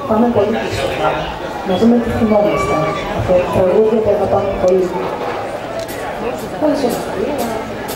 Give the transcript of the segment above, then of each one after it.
πάμε πολύ πίσω. Να δούμε τι θυμόμαστε. Από τραγούδια που αγαπάμε πολύ. Πάμε σε αστρία.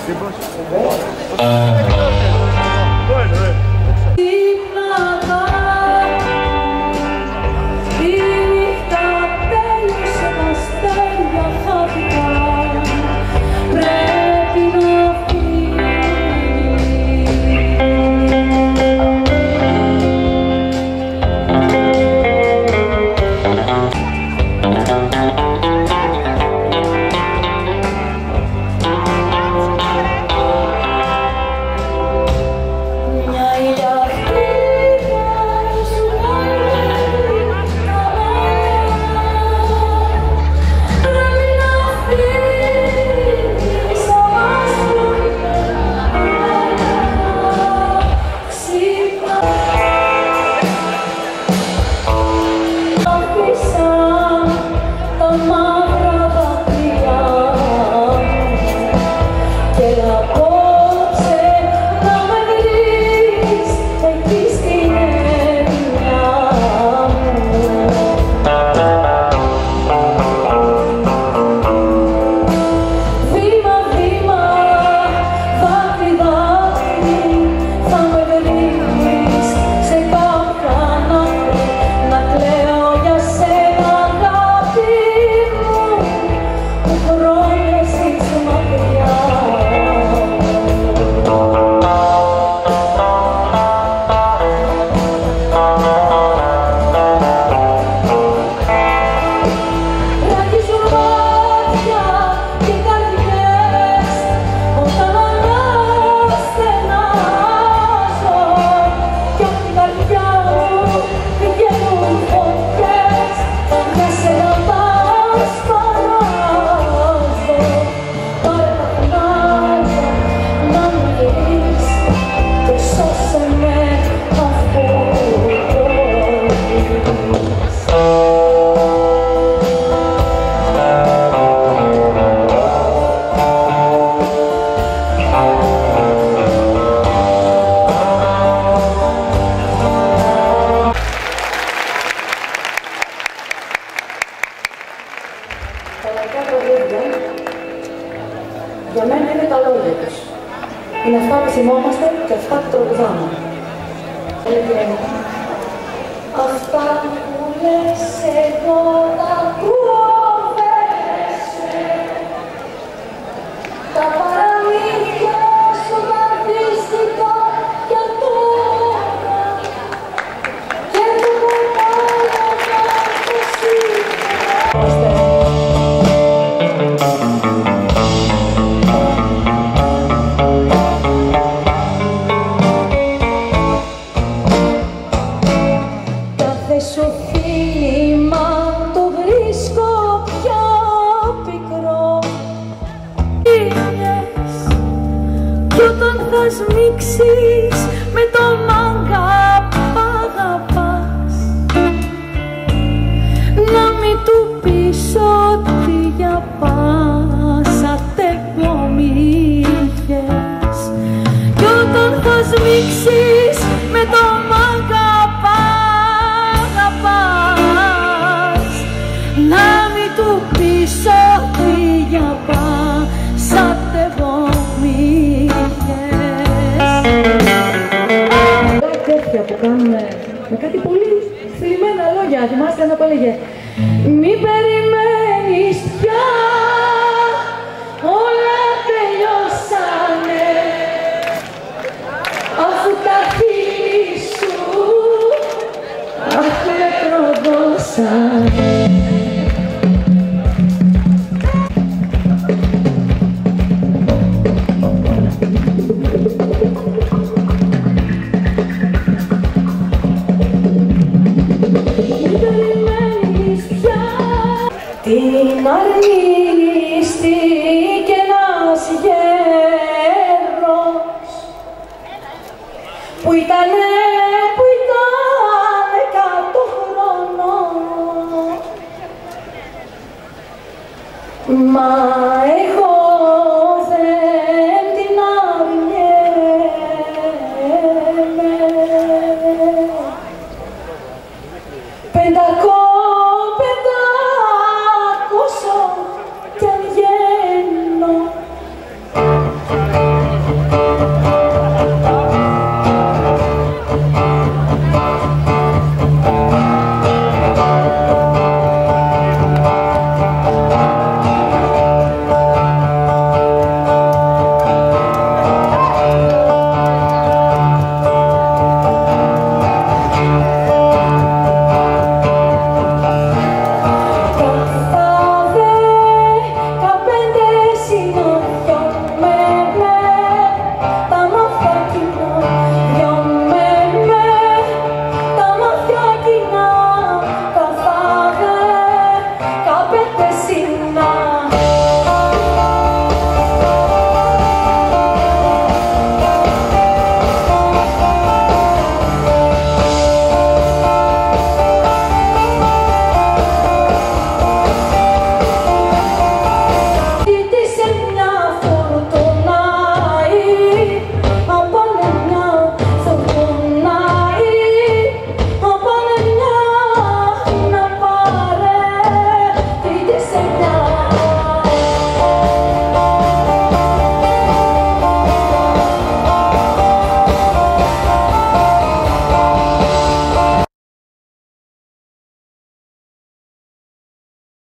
Για μένα είναι τα λόγια τους. Είναι αυτά που θυμόμαστε και αυτά που τραγουδάμε. Αυτά που λες εγώ τα κουβέσαι, τα παραμύθια σου βαδίστηκα για τώρα και το ποτάμι θα το σύγχρονα. Σου φίλημα το βρίσκω πιο πικρό. Κι όταν θα σμίξεις με το μάγκα που αγαπάς, να μην του πεις ότι για πάσα τεκμομήθειες. Κι όταν θα σμίξεις με το μάγκα να μην του πεις ότι για πάσα τεκμομήθειες. Τέτοια που κάνουμε με κάτι πολύ θλιμμένα λόγια. Θυμάστε ένα που έλεγε «Μη περιμένεις πια, όλα τελειώσανε, αφού τα φίλη σου αχ με προδώσανε». Την αρνίστηκε ένας γέρος που ήτανε 100 χρονών, μα